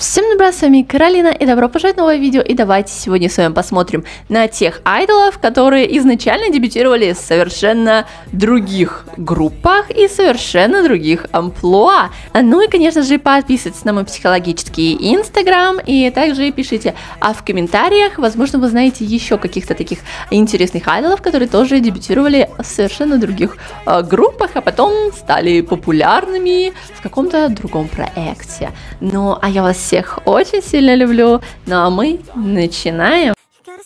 Всем добра, с вами Каролина, и добро пожаловать в новое видео. И давайте сегодня с вами посмотрим на тех айдолов, которые изначально дебютировали в совершенно других группах и совершенно других амплуа. Ну и, конечно же, подписывайтесь на мой психологический инстаграм, и также пишите в комментариях, возможно, вы знаете еще каких-то таких интересных айдолов, которые тоже дебютировали в совершенно других группах, а потом стали популярными в каком-то другом проекте. Ну, а я вас всех очень сильно люблю, ну а мы начинаем.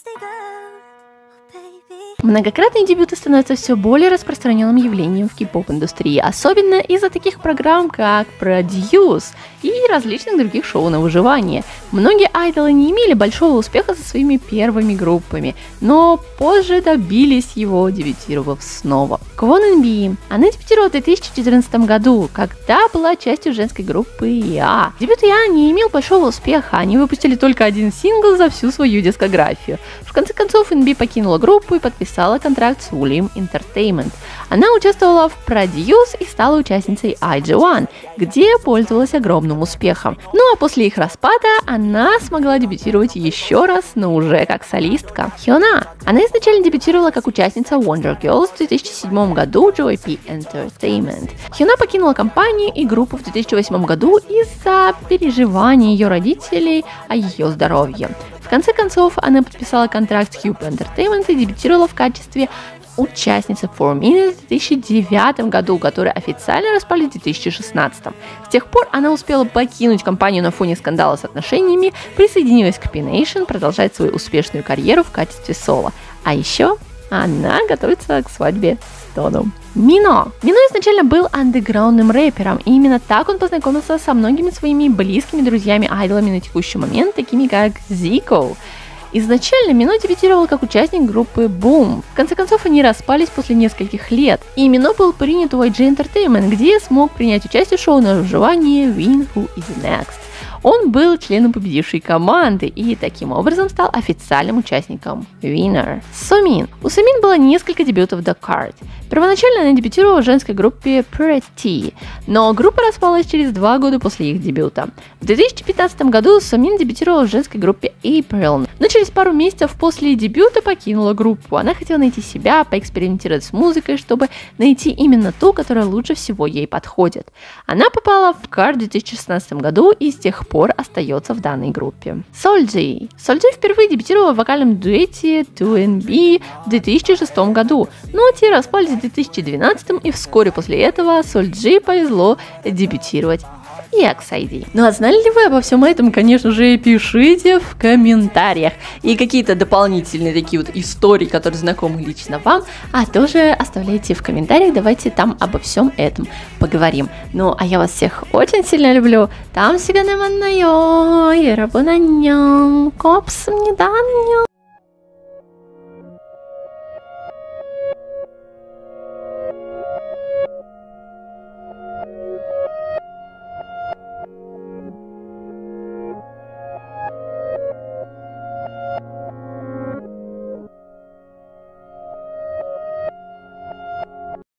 Многократные дебюты становятся все более распространенным явлением в кей-поп-индустрии, особенно из-за таких программ, как Produce и различных других шоу на выживание. Многие айдолы не имели большого успеха со своими первыми группами, но позже добились его, дебютировав снова. Kwon Eun-bi. Она дебютировала в 2014 году, когда была частью женской группы EA. Дебют EA не имел большого успеха, они выпустили только один сингл за всю свою дискографию. В конце концов, Eun-bi покинула группу и подписала контракт с Woollim Entertainment. Она участвовала в Produce и стала участницей IG1, где пользовалась огромным успехом. Ну а после их распада она смогла дебютировать еще раз, но уже как солистка. Hyuna. Она изначально дебютировала как участница Wonder Girls в 2007 году JYP Entertainment. Hyuna покинула компанию и группу в 2008 году из-за переживаний ее родителей о ее здоровье. В конце концов, она подписала контракт с Cube Entertainment и дебютировала в качестве участницы 4Minute в 2009 году, которые официально распались в 2016. С тех пор она успела покинуть компанию на фоне скандала с отношениями, присоединилась к P-Nation, продолжать свою успешную карьеру в качестве соло. А еще она готовится к свадьбе с Тоном. Мино. Мино изначально был андеграундным рэпером, и именно так он познакомился со многими своими близкими друзьями-айдолами на текущий момент, такими как Zico. Изначально Мино дебютировал как участник группы Boom. В конце концов, они распались после нескольких лет, и Мино был принят в YG Entertainment, где смог принять участие в шоу на выживание Win Who Is Next. Он был членом победившей команды и таким образом стал официальным участником Winner. Somin. У Somin было несколько дебютов The Card. Первоначально она дебютировала в женской группе Pretty, но группа распалась через 2 года после их дебюта. В 2015 году Somin дебютировала в женской группе April, но через пару месяцев после дебюта покинула группу. Она хотела найти себя, поэкспериментировать с музыкой, чтобы найти именно ту, которая лучше всего ей подходит. Она попала в Card в 2016 году и с тех пор остается в данной группе. Seulgi. Seulgi впервые дебютировала в вокальном дуэте 2NB в 2006 году, но те распались в 2012, и вскоре после этого Seulgi повезло дебютировать и EXID. Ну а знали ли вы обо всем этом? Конечно же, пишите в комментариях. И какие-то дополнительные такие вот истории, которые знакомы лично вам, тоже оставляйте в комментариях. Давайте там обо всем этом поговорим. Ну а я вас всех очень сильно люблю. Там всегда не маннайо, 여러분 안녕, 고맙습니다.